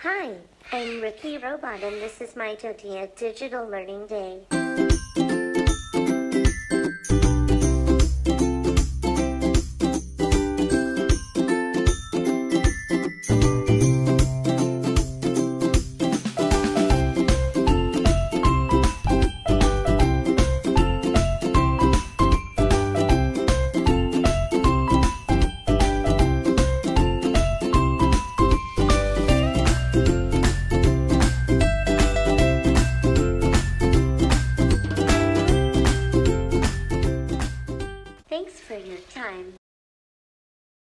Hi, I'm Ricky Robot and this is my DoDEA Digital Learning Day.